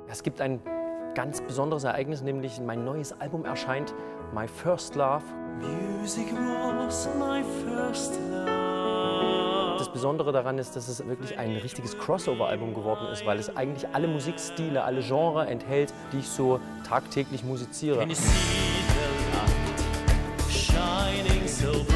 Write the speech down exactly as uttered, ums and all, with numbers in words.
Es gibt ein ganz besonderes Ereignis, nämlich mein neues Album erscheint, My First Love. Music was my first love. Das Besondere daran ist, dass es wirklich ein richtiges Crossover-Album geworden ist, weil es eigentlich alle Musikstile, alle Genres enthält, die ich so tagtäglich musiziere. Can you see the light shining so bright?